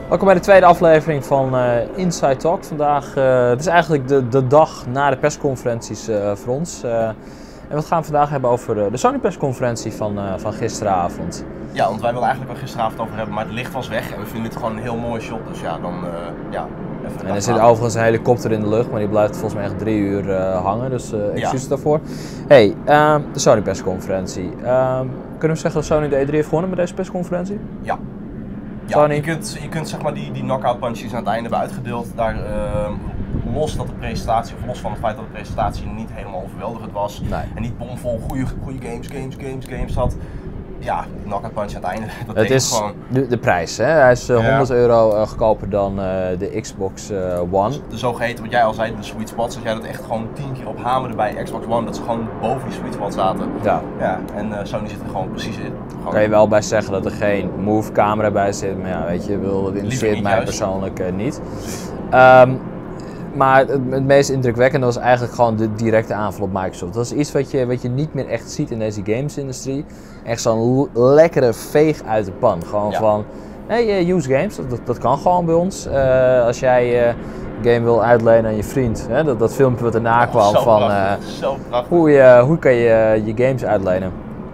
Welkom bij de tweede aflevering van Inside Talk. Vandaag, het is eigenlijk de dag na de persconferenties voor ons. En we gaan vandaag hebben over de Sony persconferentie van gisteravond. Ja, want wij wilden eigenlijk wel gisteravond over hebben, maar het licht was weg en we vinden dit gewoon een heel mooi shot. Dus ja, dan even. En er zit overigens een helikopter in de lucht, maar die blijft volgens mij echt 3 uur hangen. Dus excuses daarvoor. Hey, de Sony persconferentie. Kunnen we zeggen dat Sony de E3 heeft gewonnen met deze persconferentie? Ja. Ja, je kunt zeg maar die knockout punches aan het einde hebben uitgedeeld. Daar, los van het feit dat de presentatie niet helemaal overweldigend was. Nee. En niet bomvol goede games had. Ja, de knockout punch aan het einde, dat het is gewoon... de prijs, hè? Hij is €100 goedkoper dan de Xbox One. De zogeheten, wat jij al zei, de sweet spots, dat jij dat echt gewoon 10 keer ophamerde bij Xbox One, dat ze gewoon boven die sweet spot zaten. Ja. En Sony zit er gewoon precies in. Gewoon... Kan je wel bij zeggen dat er geen move camera bij zit, maar ja, weet je, dat interesseert mij persoonlijk niet. Maar het meest indrukwekkende was eigenlijk gewoon de directe aanval op Microsoft. Dat is iets wat je niet meer echt ziet in deze gamesindustrie. Echt zo'n lekkere veeg uit de pan. Gewoon van, hey, use games, dat kan gewoon bij ons. Als jij een game wil uitlenen aan je vriend, hè, dat filmpje wat erna kwam van hoe kan je je games uitlenen.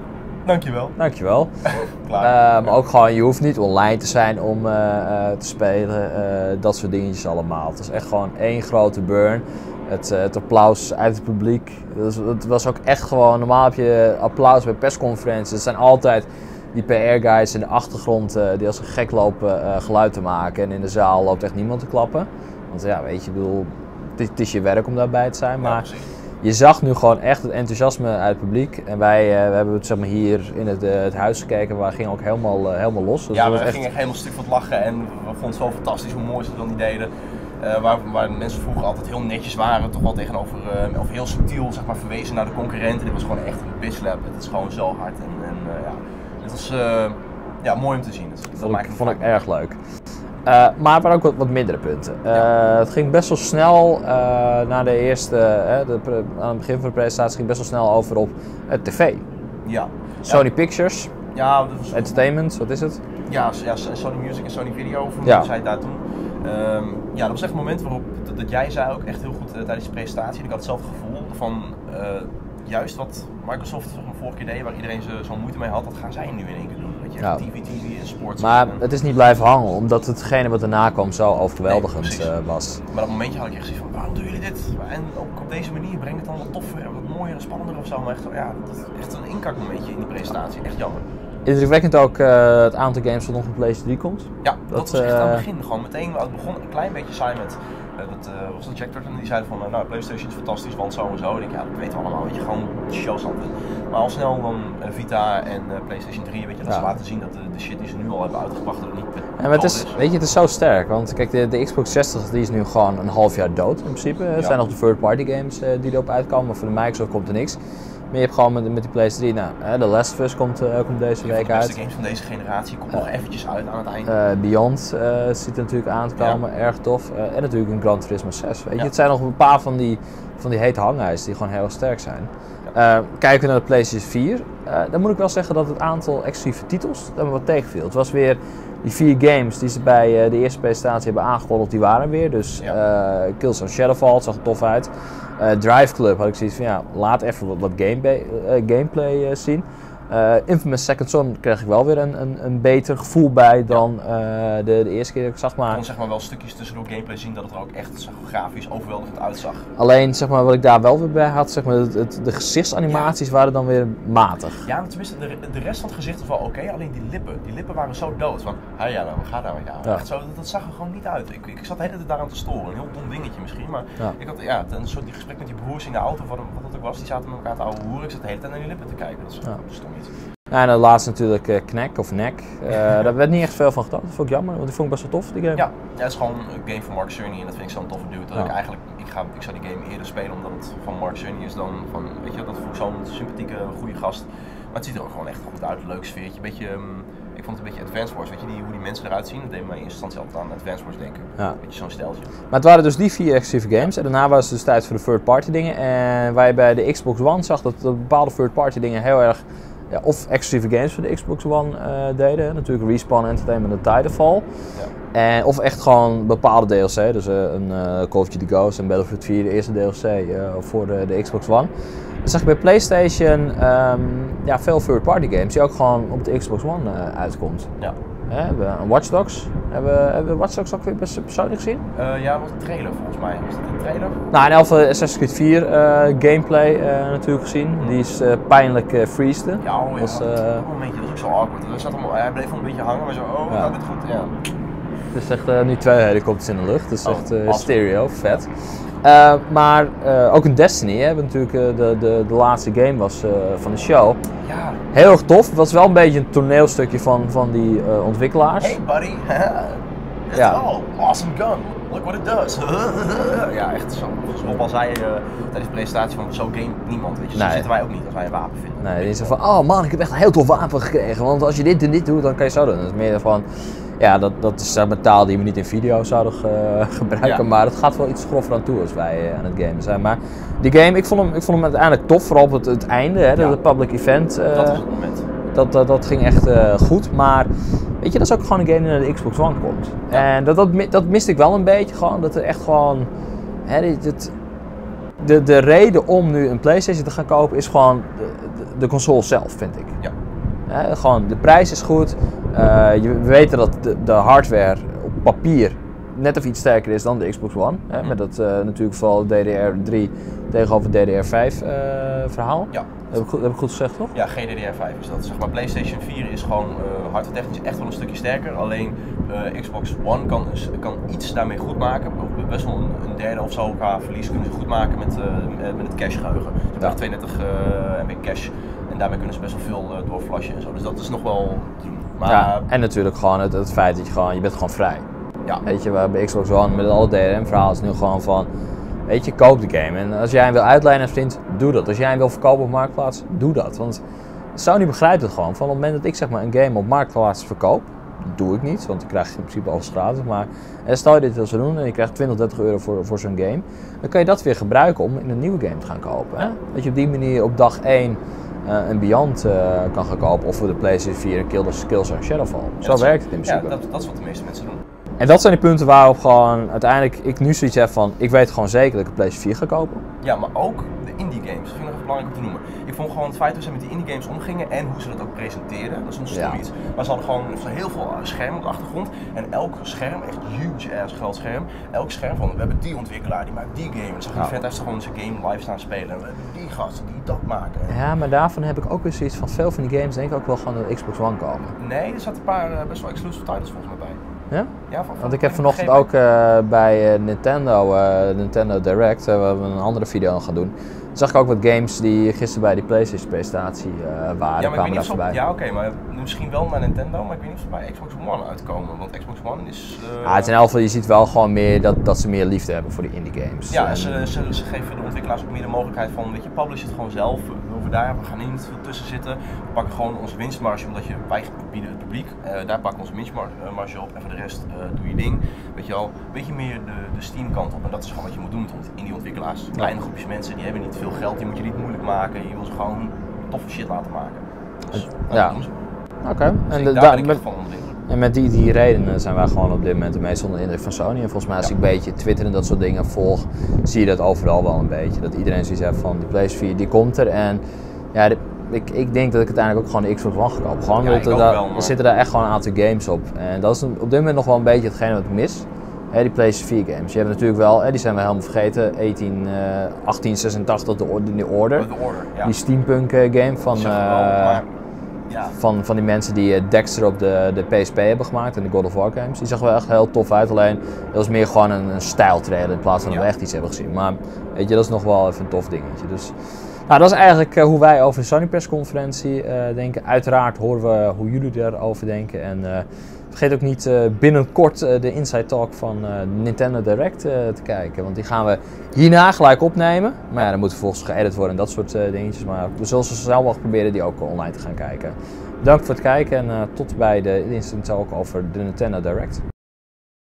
Dankjewel. Maar ook gewoon, je hoeft niet online te zijn om te spelen, dat soort dingetjes allemaal. Het is echt gewoon één grote burn. Het applaus uit het publiek. Het was ook echt gewoon, normaal heb je applaus bij persconferenties. Het zijn altijd die PR-guys in de achtergrond die als een gek lopen geluid te maken. En in de zaal loopt echt niemand te klappen. Want ja, weet je, ik bedoel, het is je werk om daarbij te zijn. Maar je zag nu gewoon echt het enthousiasme uit het publiek. En we hebben het zeg maar, hier in het huis gekeken, waar gingen ook helemaal los. Dus ja, we gingen echt helemaal stuk van het lachen en we vonden het zo fantastisch hoe mooi ze het dan niet deden. Waar mensen vroeger altijd heel netjes waren, toch wel tegenover, of heel subtiel zeg maar, verwezen naar de concurrenten. Dit was gewoon echt een bitch slap. Het is gewoon zo hard het was mooi om te zien. Dat vond ik erg leuk. Maar er waren ook wat mindere punten. Het ging best wel snel na de eerste, aan het begin van de presentatie ging best wel snel over op tv. Ja. Sony Pictures, dat was Entertainment, wat is het? Ja, Sony Music en Sony Video, zei daar toen. Dat was echt het moment waarop, dat jij zei ook echt heel goed tijdens de presentatie. Ik had hetzelfde gevoel van juist wat Microsoft vorige keer deed, waar iedereen zo'n moeite mee had, dat gaan zij nu in één keer doen. Weet je, TV en sports. Maar het is niet blijven hangen, omdat hetgene wat erna kwam zo overweldigend was. Maar op dat momentje had ik echt zoiets van, waarom doen jullie dit? En ook op deze manier, breng het dan wat toffer en wat mooier en spannender of zo. Maar dat is echt een inkakmomentje in die presentatie, echt jammer. Indrukwekkend ook het aantal games dat nog op PlayStation 3 komt. Ja, dat was echt aan het begin. Gewoon meteen, het begon een klein beetje saai met, was dat Jack Turton die zei van, PlayStation is fantastisch, want zo en zo. En ik dat weten we allemaal, weet je, gewoon shows altijd. Maar al snel dan Vita en PlayStation 3, weet je, dat ze laten zien dat de shit die ze nu al hebben uitgebracht, dat het niet maar het is zo sterk, want kijk, de Xbox 60 die is nu gewoon een half jaar dood in principe. Het zijn nog de third-party games die erop uitkomen, maar voor de Microsoft komt er niks. Maar je hebt gewoon met die PlayStation 3, The Last of Us komt deze week uit. De beste games van deze generatie komt nog eventjes uit aan het einde. Beyond zit er natuurlijk aan te komen, erg tof. En natuurlijk een Gran Turismo 6, weet je. Het zijn nog een paar van die hete hangijzers die gewoon heel sterk zijn. Kijken we naar de PlayStation 4, dan moet ik wel zeggen dat het aantal exclusieve titels me wat tegenviel. Het was weer die 4 games die ze bij de eerste presentatie hebben aangekondigd, die waren weer. Dus Killzone Shadowfall, zag er tof uit. Drive Club had ik zoiets van, laat even wat gameplay zien. Infamous Second Son kreeg ik wel weer een beter gevoel bij dan de eerste keer dat ik zag. Maar ik kon zeg maar wel stukjes tussendoor gameplay zien dat het er ook echt grafisch overweldigend uitzag. Alleen zeg maar, wat ik daar wel weer bij had, zeg maar, de gezichtsanimaties waren dan weer matig. Ja, tenminste de rest van het gezicht was wel oké, alleen die lippen waren zo dood. Van, we gaan daar met jou. Echt zo, dat zag er gewoon niet uit. Ik zat de hele tijd daaraan te storen. Een heel dom dingetje misschien, maar ik had een soort die gesprek met die broers in de auto, wat dat ook was, die zaten met elkaar te ouwe hoeren. Ik zat de hele tijd naar die lippen te kijken. Dat is stom iets. Ja, en laatst natuurlijk Knack of Neck. Daar werd niet echt veel van gedaan. Dat vond ik jammer, want die vond ik best wel tof, die game. Ja, het is gewoon een game van Mark Cerny en dat vind ik zo'n toffe dude. Dat ik zou die game eerder spelen omdat het van Mark Cerny is dan van, weet je, dat vond ik zo'n sympathieke, goede gast. Maar het ziet er ook gewoon echt goed uit, een leuk sfeertje. Ik vond het een beetje Advance Wars, weet je, hoe die mensen eruit zien. Dat deed me in eerste instantie altijd aan Advance Wars denken. Een beetje zo'n steltje. Maar het waren dus die 4 exclusieve games en daarna was het dus tijd voor de third party dingen. En waar je bij de Xbox One zag dat bepaalde third party dingen heel erg ja, of exclusieve games voor de Xbox One deden. Natuurlijk Respawn Entertainment en Titanfall. Ja. Of echt gewoon bepaalde DLC. Dus een Call of Duty Ghosts en Battlefield 4, de eerste DLC voor de Xbox One. Dan zag je bij PlayStation ja, veel third-party games die ook gewoon op de Xbox One uitkomt. Ja. We hebben een Watch Dogs. Hebben we Watch Dogs ook weer persoonlijk gezien? Ja, dat was een trailer volgens mij. Was dat een trailer? Nou, in elk geval Assassin's Creed 4 gameplay natuurlijk gezien. Die is pijnlijk freezed. Ja, oh, ja. Dat momentje, dat is ook zo awkward. Hij bleef wel een beetje hangen, maar zo, oh, gaat dit goed? Ja. Het is echt nu 2 helikopters in de lucht. Het is echt stereo, vet. Maar ook in Destiny, hè, natuurlijk de laatste game was van de show. Ja. Heel erg tof. Het was wel een beetje een toneelstukje van die ontwikkelaars. Hey buddy, ja. Awesome gun, look what it does. Ja, echt zo. Zoals al zei tijdens de presentatie van zo game niemand, weet je. Zo zitten wij ook niet als wij een wapen vinden. Nee, die zeggen van, oh man, ik heb echt een heel tof wapen gekregen. Want als je dit en dit doet, dan kan je zo doen. Dat is meer van, ja, dat is een taal die we niet in video zouden gebruiken, ja. Maar het gaat wel iets grover aan toe als wij aan het gamen zijn. Maar die game, ik vond hem uiteindelijk tof, vooral op het einde, hè, ja. De public event. Dat was het moment. Dat ging echt goed, maar weet je, dat is ook gewoon een game die naar de Xbox One komt. Ja. En dat miste ik wel een beetje, gewoon, dat er echt gewoon, hè, de reden om nu een PlayStation te gaan kopen is gewoon de console zelf, vind ik. Ja. Gewoon, de prijs is goed. We weten dat de hardware op papier net even iets sterker is dan de Xbox One. Met dat natuurlijk vooral DDR3 tegenover DDR5 verhaal. Ja. Heb ik goed gezegd, toch? Ja, GDDR5 is dat. Zeg maar, PlayStation 4 is gewoon hardwaretechnisch echt wel een stukje sterker. Alleen Xbox One kan iets daarmee goed maken. Best wel een derde of zo qua verlies kunnen ze goed maken met het cache geheugen. Ze hebben 32 MB cache. En daarmee kunnen ze best wel veel doorflashen en zo. Dus dat is nog wel te doen. Maar, ja, en natuurlijk gewoon het feit dat je bent gewoon vrij. Ja. Weet je, bij Xbox One met alle DRM-verhaal is nu gewoon van, weet je, koop de game. En als jij hem wil uitlijnen als vriend, doe dat. Als jij hem wil verkopen op Marktplaats, doe dat. Want Sony begrijpt het gewoon. Van op het moment dat ik zeg maar een game op Marktplaats verkoop, dat doe ik niet, want ik krijg in principe alles gratis. Maar stel je dit wil zo doen en je krijgt 20, 30 euro voor zo'n game, dan kan je dat weer gebruiken om in een nieuwe game te gaan kopen. Hè? Dat je op die manier op dag 1 een Beyond kan gaan kopen of voor de PlayStation 4 een Killzone Shadowfall. Zo werkt het in principe. Ja, dat is wat de meeste mensen doen. En dat zijn die punten waarop gewoon uiteindelijk ik nu zoiets heb van, ik weet gewoon zeker dat ik een PlayStation 4 ga kopen. Ja, maar ook de indie games, dat vind ik nog even belangrijk om te noemen. Ik vond gewoon het feit hoe ze met die indie games omgingen en hoe ze dat ook presenteren, dat is een stom iets. Maar ze hadden gewoon heel veel schermen op de achtergrond en elk scherm, echt huge ass groot scherm, elk scherm van, we hebben die ontwikkelaar, die maakt die game. En zag die vent heeft gewoon zijn game live staan spelen en we hebben die gasten die dat maken. Ja, maar daarvan heb ik ook weer zoiets van, veel van die games denk ik ook wel gewoon naar de Xbox One komen. Nee, er zaten een paar best wel exclusive titles volgens mij bij. Ja? Ja, want ik heb vanochtend ook bij Nintendo Direct, waar we een andere video gaan doen, zag ik ook wat games die gisteren bij die PlayStation presentatie waren. Ja, maar ik weet niet ja, oké, maar misschien wel naar Nintendo, maar ik weet niet of ze bij Xbox One uitkomen, want Xbox One is... het is in elk geval, je ziet wel gewoon meer dat ze meer liefde hebben voor die indie games. Ja, en ze geven de ontwikkelaars ook meer de mogelijkheid van, weet je, publish het gewoon zelf, we gaan er niet veel tussen zitten, we pakken gewoon onze winstmarge, omdat wij bieden het publiek, daar pakken we onze winstmarge op en voor de rest doe je ding, weet je wel, een beetje meer de Steam kant op en dat is gewoon wat je moet doen met indie ontwikkelaars. Kleine groepjes mensen, die hebben niet veel geld, die moet je niet moeilijk maken, je wil ze gewoon toffe shit laten maken. Dus, ja. Oké. En met die redenen zijn wij gewoon op dit moment de meest onder de indruk van Sony. En volgens mij als ik een beetje Twitter en dat soort dingen volg, zie je dat overal wel een beetje. Dat iedereen zoiets heeft van die PlayStation 4, die komt er. En ja, ik denk dat ik uiteindelijk ook gewoon de Xbox One ga kopen. Gewoon, ja, er zitten daar echt gewoon een aantal games op. En dat is op dit moment nog wel een beetje hetgene wat ik mis. Die PlayStation 4 games. Je hebt natuurlijk wel, die zijn we helemaal vergeten, 1886 de Order. Ja. Die steampunk game van die mensen die Dexter op de PSP hebben gemaakt en de God of War games. Die zag wel echt heel tof uit, alleen dat was meer gewoon een stijltrailer in plaats van dat we echt iets hebben gezien. Maar weet je, dat is nog wel even een tof dingetje. Dus, nou, dat is eigenlijk hoe wij over de Sony persconferentie denken. Uiteraard horen we hoe jullie erover denken. En vergeet ook niet binnenkort de Inside Talk van Nintendo Direct te kijken. Want die gaan we hierna gelijk opnemen. Maar ja, dan moet vervolgens geëdit worden en dat soort dingetjes. Maar we zullen zo snel mogelijk proberen die ook online te gaan kijken. Bedankt voor het kijken en tot bij de Inside Talk over de Nintendo Direct.